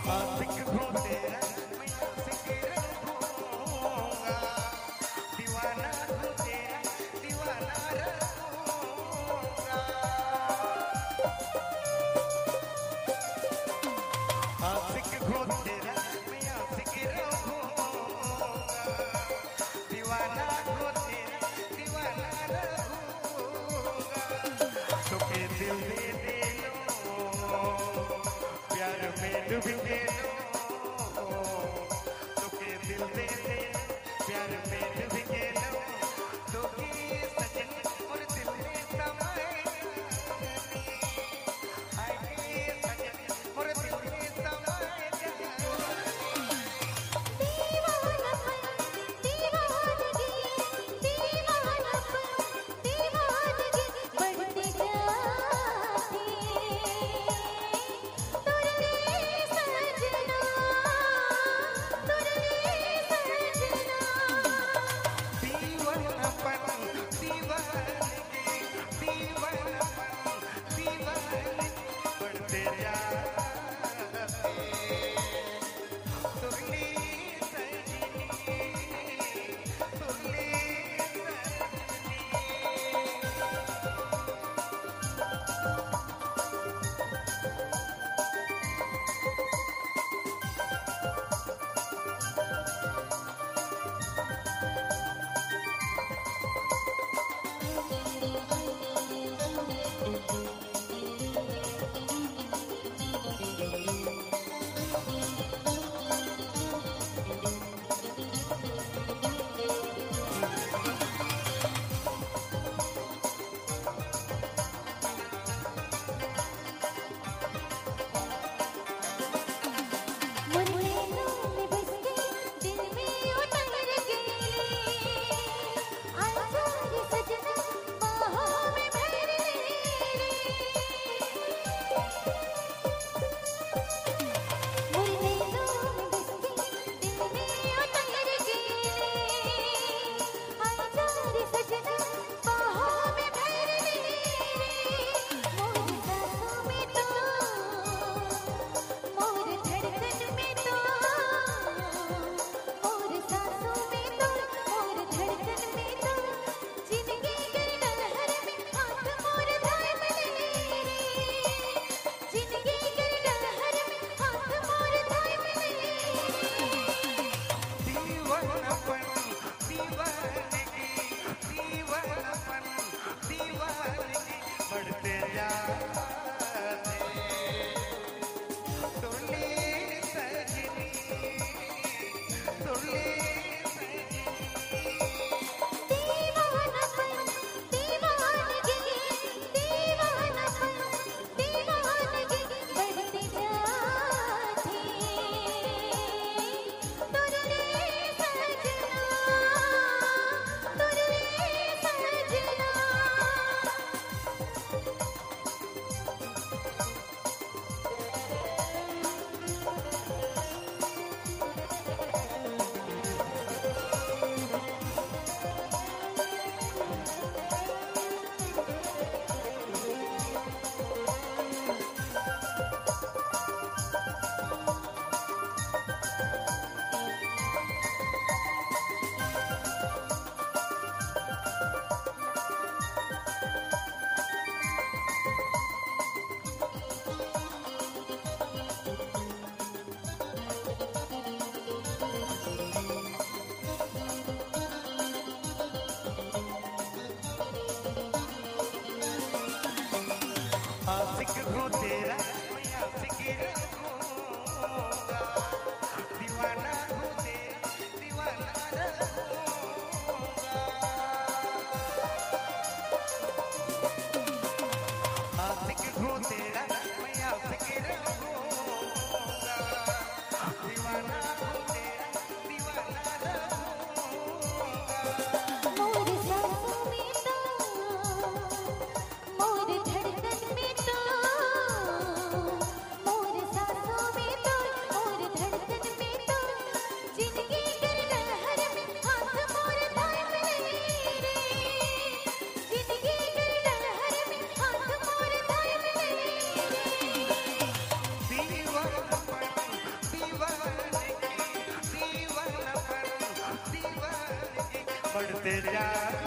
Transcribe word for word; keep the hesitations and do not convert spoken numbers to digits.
आशिक हूँ तेरा मैं आशिक रहूँगा, दीवाना हूँ तेरा दीवाना रहूँगा। आशिक हूँ तेरा मैं आशिक रहूँगा, दीवाना हूँ तेरा दीवाना रहूँगा। तुके दिल दे दे लो, प्यार में डूब के लो, तुके दिल दे दे प्यार में डूब के लो, तुके सजन और दिल में समाए आए सजन और दिल में समाए दीवानापन दीवानगी दीवानापन दीवानगी बढ़ती जाती तुरने सजना तुरने सजना दीवानापन दीवानगी दीवानापन दीवानगी बढ़ते जाते तुरली सजनी तुरली मुरलियों में बस के दिल में उतर के आजा रे सजना बाहों में भर ले मुरलियों में बस के दिल में उतर के आजा रे सजना बाहों में भर ले मोर सांसों में तो मोर धड़कन में तो मोर सांसों में तो मोर धड़कन में तो जिंदगी के लहर में हाथ मोर थाम ले जिंदगी के लहर में हाथ मोर थाम ले दीवानापन दीवानगी दीवानापन दीवानगी बढ़ते जाते तुरली सजनी तुरली सजनी दीवानापन दीवानगी दीवानापन दीवानगी बढ़ती जाती तुरने सजना तुरने सजना आशिक हूँ तेरा मैं आशिक रहूँगा, दीवाना हूँ तेरा दीवाना रहूँगा। आशिक हूँ तेरा मैं आशिक रहूँगा, दीवाना हूँ तेरा दीवाना रहूँगा। मोर सांसों में तो मोर धड़कन में तो इंतजार